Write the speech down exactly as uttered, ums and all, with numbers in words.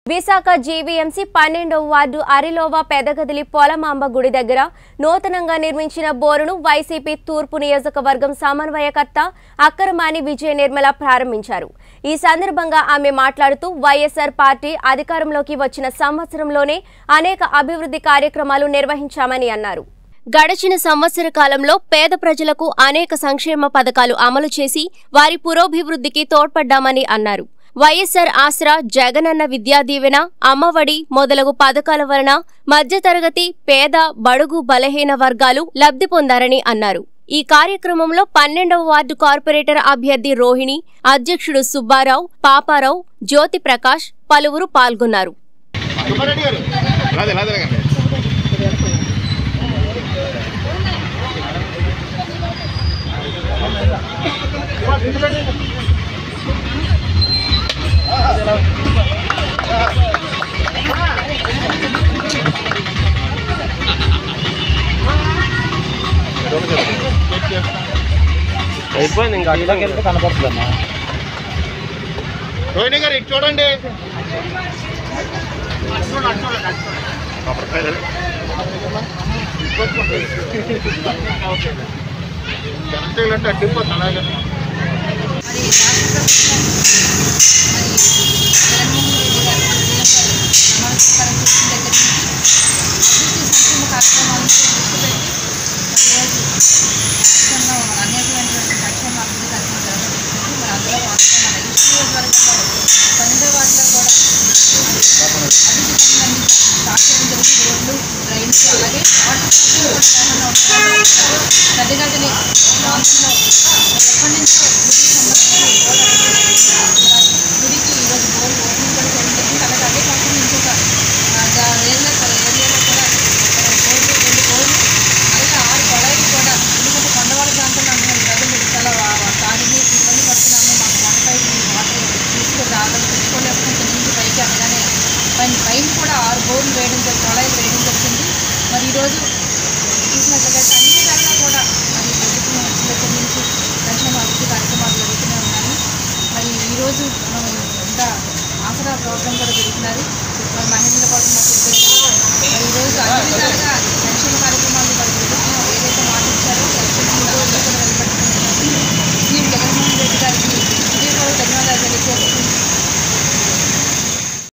Visakha GVMC పన్నెండవ ward Arilova Pedagadili Polamamba గుడి దగ్గర నూతనంగా నిర్మించిన బోరును వైసీపీ తూర్పు నియోజకవర్గం సమన్వయకర్త అక్కరమాని విజయ నిర్మల ప్రారంభించారు. ఈ సందర్భంగా ఆమె మాట్లాడుతూ వైఎస్ఆర్ పార్టీ అధికారంలోకి వచ్చిన సంవత్సరంలోనే అనేక అభివృద్ధి కార్యక్రమాలు నిర్వహించామని అన్నారు. గడచిన సంవత్సర కాలంలో పేద ప్రజలకు అనేక సంక్షేమ పథకాలు అమలు చేసి వారి పురోభివృద్ధికి తోడ్పడ్డామని అన్నారు. వైఎస్ఆర్ ఆసరా, జగనన్న విద్యా దీవెన, అమ్మఒడి మొదలగు పథకాల వలన మధ్యతరగతి, పేద, బడుగు, బలహీన వర్గాలు లబ్ధి పొందారని అన్నారు. ఈ కార్యక్రమంలో పన్నెండవ వార్డు కార్పొరేటర్ అభ్యర్థి రోహిణి, అధ్యక్షుడు సుబ్బారావు, పాపారావు, జ్యోతి ప్రకాష్ పలువురు పాల్గొన్నారు. అయిపోయింది ఇంకా అక్కడికి వెళ్తే కనపడుతుందమ్మా. రోహిణి గారు ఇటు చూడండి. అంటే అడ్డిపోతుంది అలాగే. అలాగే పెద్దగదిని ప్రాంతంలో ఎప్పటి నుంచో గుడికి ఈరోజు బోర్డు ఓపెనింగ్ కూడా చేయడం జరిగింది. అలాగే అదే కాకుండా ఇంకొక ఏరియాలో ఏరియాలో కూడా బోర్డు రెండు బోర్డు అలాగే ఆరు కొడాయిలు కూడా ఎందుకంటే కొండవాళ్ళ ప్రాంతంలో అందరం ప్రజలు చాలా తాగునీరు ఇబ్బంది పడుతున్నాము. మాకు వంటపై వాటర్ తీసుకొని రావడం తెచ్చుకోలేము. కింద నుంచి పైకి అనగానే పైన పైన కూడా ఆరు బోర్డులు వేయడం జరిగింది, కొడాయిలు వేయడం జరిగింది. మరి ఈరోజు చూసినట్లయితే అన్ని విధాలుగా కూడా మరి ప్రభుత్వం వచ్చిన దగ్గర నుంచి సంక్షేమ అభివృద్ధి కార్యక్రమాలు జరుగుతూనే ఉన్నాయి. మరి ఈరోజు మనం ఇంత ఆసరా ప్రోగ్రాం కూడా జరుగుతున్నారు. మరి మహిళల కోసం